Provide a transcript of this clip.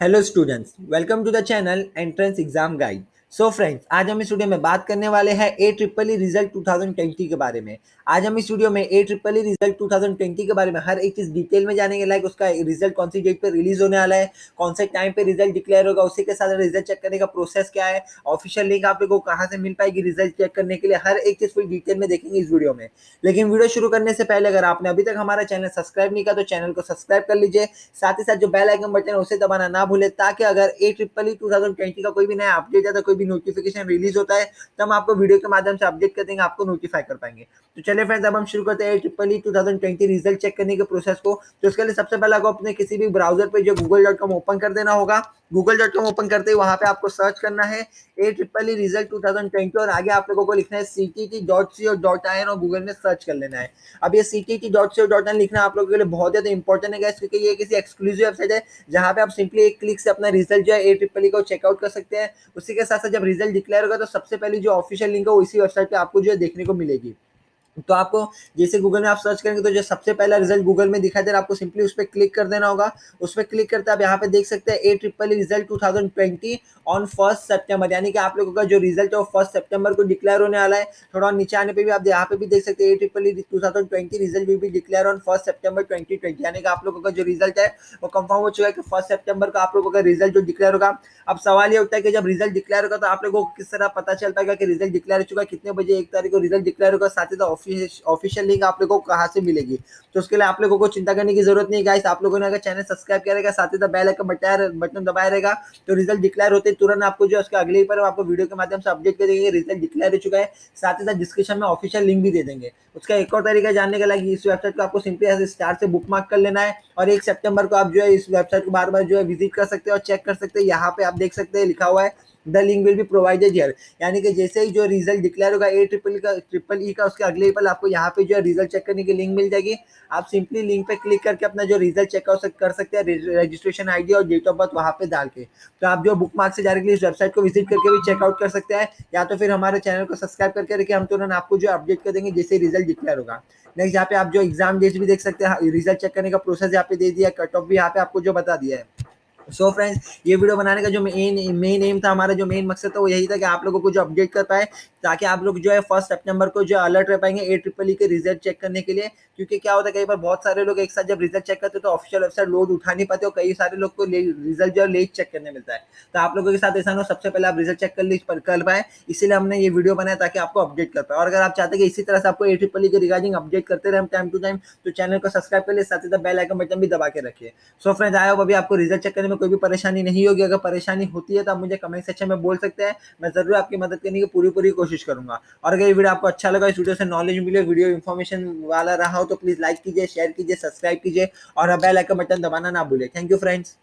Hello students, welcome to the channel entrance exam guide. So friends, आज हम इस video में बात करने वाले हैं ए ट्रिपल ई रिजल्ट 2020 के बारे में। आज हम इस वीडियो में ए ट्रिपल ई रिजल्ट 2020 के बारे में हर एक चीज डिटेल में जानेंगे। लाइक उसका रिजल्ट कौन सी डेट पे रिलीज होने वाला है, कौन से टाइम पे रिजल्ट डिक्लेयर होगा, उसी के साथ रिजल्ट चेक करने का प्रोसेस क्या है, ऑफिशियल लिंक आप लोगों को कहाँ से मिल पाएगी रिजल्ट चेक करने के लिए, हर एक चीज फुल डिटेल में देखेंगे इस वीडियो में। लेकिन वीडियो शुरू करने से पहले अगर आपने अभी तक हमारा चैनल सब्सक्राइब नहीं किया तो चैनल को सब्सक्राइब कर लीजिए। साथ ही साथ जो बेल आइकन बटन है उसे दबाना ना भूले, ताकि अगर ए ट्रिपल ई 2020 का कोई भी नया अपडेट आता है, कोई भी नोटिफिकेशन रिलीज होता है, तो हम आपको वीडियो के माध्यम से अपडेट कर देंगे, आपको नोटिफाई कर पाएंगे। तो चलिए फ्रेंड्स, अब हम शुरू करते हैं A triple E 2020 result check करने के प्रोसेस को। तो उसके लिए सबसे पहले आपको अपने किसी भी ब्राउजर पे जो google.com ओपन कर देना होगा। google.com ओपन करते ही वहां पे आपको सर्च करना है ए ट्रिपल ई रिजल्ट 2020 और आगे आप लोगों को लिखना है ctt.co.in और गूगल में सर्च कर लेना है। अब ये ctt.co.in लिखना आप लोगों के लिए बहुत ज्यादा इंपॉर्टेंट है गाइस, क्योंकि ये किसी एक्सक्लूसिव वेबसाइट है जहां पे आप सिंपली एक क्लिक से अपना रिजल्ट जो है ए ट्रिपल ई को चेकआउट कर सकते हैं। उसी के साथ साथ जब रिजल्ट डिक्लेयर होगा तो सबसे पहले जो ऑफिशियल लिंक है वो इसी वेबसाइट पे आपको जो है देखने को मिलेगी। तो आपको जैसे गूगल में आप सर्च करेंगे तो जो सबसे पहला रिजल्ट गूगल में दिखाई दे रहा है, आपको सिंपली उस पर क्लिक कर देना होगा। उस पर क्लिक करते आप यहाँ पे देख सकते हैं ए ट्रिपल रिजल्ट 2020 ऑन 1 सितंबर, यानी कि आप लोगों का जो रिजल्ट है वो 1 सितंबर को डिक्लेयर होने वाला है। थोड़ा नीचे आने पे भी आप यहाँ पे भी देख सकते हैं A triple 2020 result will be declared on 1 सितंबर 2020, यानी कि आप लोगों का जो रिजल्ट है वो कंफर्म हो चुका है कि 1 सितंबर को आप लोगों का रिजल्ट जो डिक्लेयर होगा। अब सवाल ये उठता है कि जब रिजल्ट डिक्लेयर होगा तो आप लोगों को किस तरह पता चल पाएगा कि रिजल्ट डिक्लेयर हो चुका है, कितने बजे 1 तारीख को रिजल्ट डिक्लेयर होगा, साथ ही साथ ऑफिशियल लिंक आप लोगों को कहाँ से मिलेगी। तो उसके लिए आप लोगों को चिंता करने की जरूरत नहीं गाइस। आप लोगों ने अगर चैनल सब्सक्राइब किया रहेगा, साथ ही साथ बेल आइकन बटन दबाया रहेगा, तो रिजल्ट डिक्लेयर होते तुरंत आपको जो उसके अगले ही पर आपको वीडियो के माध्यम से अपडेट कर देंगे रिजल्ट डिक्लेयर हो चुका है। साथ ही साथ डिस्क्रिप्शन में ऑफिशियल लिंक भी दे देंगे। उसका एक और तरीका जानने के लिए इस वेबसाइट को आपको सिंपली ऐसे स्टार से बुक मार्क कर लेना है और 1 सितंबर को आप जो है इस वेबसाइट को बार बार जो है विजिट कर सकते हैं और चेक कर सकते हैं। यहाँ पे आप देख सकते हैं लिखा हुआ है the link will be provided here, यानी कि जैसे ही जो रिजल्ट डिक्लेयर होगा ए ट्रिपल ई का उसके अगले ही पल आपको यहाँ पे जो है रिजल्ट चेक करने की लिंक मिल जाएगी। आप सिंपली लिंक पे क्लिक करके अपना जो रिजल्ट चेकआउट कर सकते हैं, रजिस्ट्रेशन आईडी और डेट ऑफ बर्थ वहाँ पे डाल के। तो आप जो बुक मार्क से डायरेक्टली इस वेबसाइट को विजिट करके भी चेकआउट कर सकते हैं, या तो फिर हमारे चैनल को सब्सक्राइब करके रखिए, हम तुरंत आपको जो अपडेट कर देंगे जैसे रिजल्ट डिक्लेयर होगा। नेक्स्ट यहाँ पे आप जो एग्जाम डेट भी देख सकते हैं, रिजल्ट चेक करने का प्रोसेस यहाँ पे दे दिया है, कट ऑफ भी यहाँ पे आपको जो बता दिया है। सो फ्रेंड्स, ये वीडियो बनाने का जो मेन एम था, हमारा जो मेन मकसद था वो यही था कि आप लोगों को जो अपडेट कर पाए, ताकि आप लोग जो है 1 सितंबर को जो अलर्ट रह पाएंगे ए ट्रिपल ई के रिजल्ट चेक करने के लिए। क्योंकि क्या होता है कई बार बहुत सारे लोग एक साथ जब रिजल्ट चेक करते हैं तो ऑफिशियल वेबसाइट लोड उठा नहीं पाते और कई सारे लोग को रिजल्ट जो है लेट चेक करने मिलता है। तो आप लोगों के साथ ऐसा ना, सबसे पहले आप रिजल्ट चेक कर पाए, इसीलिए हमने ये वीडियो बनाया ताकि आपको अपडेट कर पाए। और अगर आप चाहते हैं कि इसी तरह से आपको ए ट्रिपल ई के रिगार्डिंग अपडेट करते रहे टाइम टू टाइम, तो चैनल को सब्सक्राइब कर लिए, साथ ही साथ बेल आइकन बटन भी दबा के रखिए। सो फ्रेंड्स, आई होप अभी आपको रिजल्ट चेक करने में कोई भी परेशानी नहीं होगी। अगर परेशानी होती है तो आप मुझे कमेंट सेक्शन में बोल सकते हैं, मैं जरूर आपकी मदद करने की पूरी कोशिश करूंगा। और अगर ये वीडियो आपको अच्छा लगा, इस वीडियो से नॉलेज मिले, वीडियो इन्फॉर्मेशन वाला रहा हो, तो प्लीज लाइक कीजिए, शेयर कीजिए, सब्सक्राइब कीजिए और बेल आइकन बटन दबाना ना भूलिए। Thank you friends.